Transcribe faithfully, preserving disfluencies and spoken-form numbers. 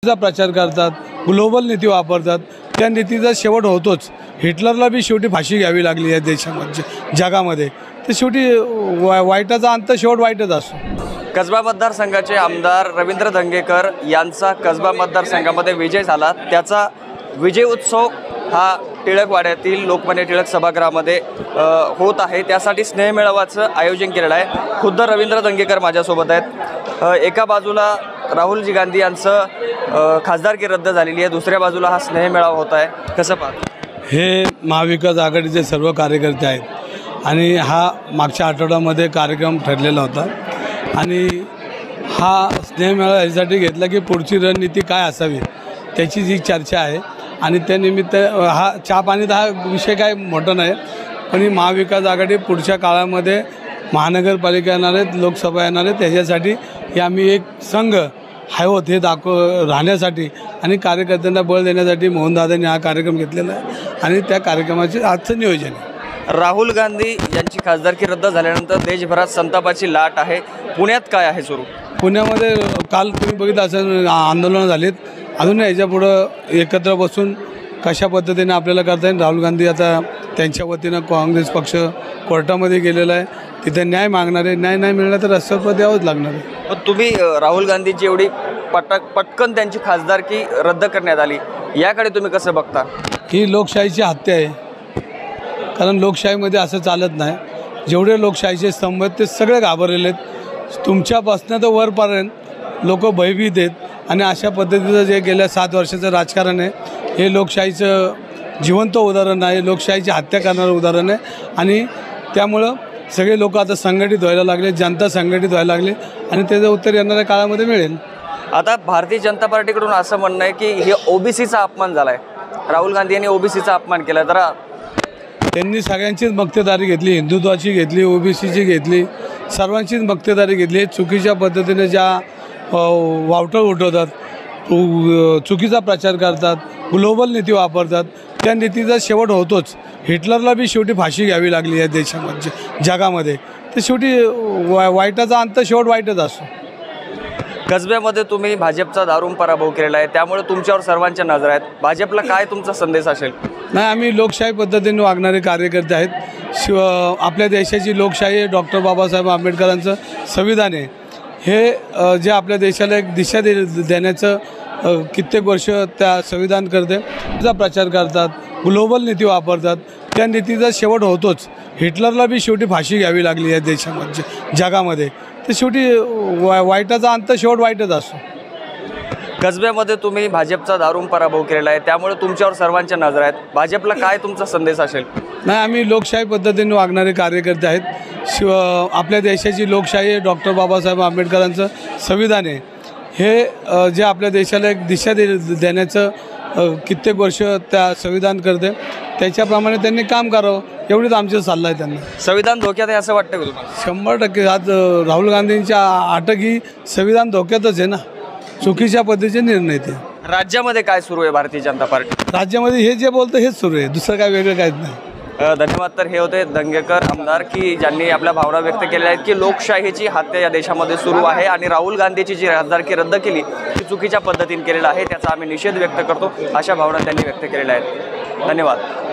चा प्रचार करतात, ग्लोबल नीती वापरतात, त्या नीतीचा शेवट होतोच। हिटलरला बी शेवटी फाशी घ्यावी लागली या देशामध्ये जगामध्ये, तर शेवटी वाईटाचा अंत शेवट वाईटच असतो। कसबा मतदारसंघाचे आमदार रवींद्र धंगेकर यांचा कसबा मतदारसंघामध्ये विजय झाला, त्याचा विजय उत्सव हा टिळकवाड्यातील लोकमान्य टिळक सभागृहामध्ये होत आहे। त्यासाठी स्नेहमेळाव्याचं आयोजन केलेलं आहे। खुद्द रवींद्र धंगेकर माझ्यासोबत आहेत। एका बाजूला राहुलजी गांधी यांचं खासदारकी रद्द झालेली आहे, दुसऱ्या बाजूला हा स्नेहमेळावा होत आहे, कसं पाहता? हे महाविकास आघाडीचे सर्व कार्यकर्ते आहेत आणि हा मागच्या आठवड्यामध्ये कार्यक्रम ठरलेला होता आणि हा स्नेहमेळावा यासाठी घेतला की पुढची रणनीती काय असावी त्याची जी चर्चा आहे आणि त्यानिमित्त हा चहा पाणीत हा विषय काय मोठा नाही, पण ही महाविकास आघाडी पुढच्या काळामध्ये महानगरपालिका येणार आहेत, लोकसभा येणार आहेत, त्याच्यासाठी हे आम्ही एक संघ हायवत हे दाखव राहण्यासाठी आणि कार्यकर्त्यांना बळ देण्यासाठी मोहनदादांनी हा कार्यक्रम घेतलेला आहे आणि त्या कार्यक्रमाचे आजचं नियोजन आहे। राहुल गांधी यांची खासदारकी रद्द झाल्यानंतर देशभरात संतापाची लाट आहे, पुण्यात काय आहे सुरू? पुण्यामध्ये काल तुम्ही बघितलं असं आंदोलनं झालीत, अजून याच्यापुढं एकत्र बसून कशा पद्धतीने आपल्याला करता येईल। राहुल गांधी आता त्यांच्या वतीनं काँग्रेस पक्ष कोर्टामध्ये गेलेला आहे, तिथे न्याय मागणार आहे, न्याय नाही मिळाला तर रस्त्यावर द्यावंच लागणार आहे। पण तुम्ही राहुल गांधीची एवढी पटक पटकन त्यांची खासदारकी रद्द करण्यात आली, याकडे तुम्ही कसं बघता? ही लोकशाहीची हत्या आहे, कारण लोकशाहीमध्ये असं चालत नाही। जेवढे लोकशाहीचे स्तंभ आहेत ते सगळे घाबरलेले आहेत, तुमच्यापासून तर वरपर्यंत लोक भयभीत आहेत आणि अशा पद्धतीचं जे गेल्या सात वर्षाचं राजकारण आहे हे लोकशाहीचं जिवंत उदाहरण आहे, लोकशाहीची हत्या करणारं उदाहरण आहे आणि त्यामुळं सगळे लोक आता संघटित व्हायला लागले, जनता संघटित व्हायला लागली आणि त्याचं उत्तर येणाऱ्या काळामध्ये मिळेल। आता भारतीय जनता पार्टीकडून असं म्हणणं आहे की हे ओबीसीचा अपमान झाला आहे, राहुल गांधी यांनी ओबीसीचा अपमान केला, तर त्यांनी सगळ्यांचीच मक्तेदारी घेतली, हिंदुत्वाची घेतली, ओबीसीची घेतली, सर्वांचीच मक्तेदारी घेतली। चुकीच्या पद्धतीने ज्या वावटळ उठवतात, चुकीचा प्रचार करतात, ग्लोबल नीती वापरतात, त्या नीतीचा शेवट होतोच। हिटलरला बी शेवटी फाशी घ्यावी लागली या देशामध्ये जगामध्ये, तर शेवटी वाईटाचा अंत शेवट वाईटच असतो। कसब्यामध्ये तुम्ही भाजपचा दारुण पराभव केलेला आहे, त्यामुळे तुमच्यावर सर्वांच्या नजर आहेत, भाजपला काय तुमचा संदेश असेल? नाही, आम्ही लोकशाही पद्धतीने वागणारे कार्यकर्ते आहेत। शिव आपल्या देशाची लोकशाही आहे, डॉक्टर बाबासाहेब आंबेडकरांचं संविधान आहे, हे जे आपल्या देशाला एक दिशा दे देण्याचं कित्येक वर्ष त्या संविधान करते त्याचा प्रचार करतात, ग्लोबल नीती वापरतात, त्या नीतीचा शेवट होतोच। हिटलरला बी शेवटी फाशी घ्यावी लागली या देशामध्ये जगामध्ये, तर शेवटी वाईटाचा अंत शेवट वाईटच असतो। कसब्यामध्ये तुम्ही भाजपचा दारुण पराभव केलेला आहे, त्यामुळे तुमच्यावर सर्वांच्या नजर आहेत, भाजपला काय तुमचा संदेश असेल? नाही, आम्ही लोकशाही पद्धतीने वागणारे कार्यकर्ते आहेत। शिव आपल्या देशाची लोकशाही आहे, डॉक्टर बाबासाहेब आंबेडकरांचं संविधान आहे, हे जे आपल्या देशाला एक दिशा दे देण्याचं कित्येक वर्ष त्या संविधान करते, त्याच्याप्रमाणे त्यांनी काम करावं एवढीच आमची सल्ला आहे त्यांना। संविधान धोक्यात आहे असं वाटतं का तुम्हाला? शंभर टक्के आज राहुल गांधींच्या अटक ही संविधान धोक्यातच आहे ना, चुकीच्या पद्धतीचे निर्णय ते। राज्यामध्ये काय सुरू आहे भारतीय जनता पार्टी? राज्यामध्ये हे जे बोलतं हेच सुरू आहे, दुसरं काय वेगळं काहीच नाही। धन्यवाद। तर हे होते धंगेकर आमदार की ज्यांनी आपल्या भावना व्यक्त केल्या आहेत की लोकशाहीची हत्या या देशामध्ये सुरू आहे आणि राहुल गांधीची जी खासदारकी रद्द केली ती चुकीच्या पद्धतीने केलेलं आहे, त्याचा आम्ही निषेध व्यक्त करतो, अशा भावना त्यांनी व्यक्त केलेल्या आहेत। धन्यवाद।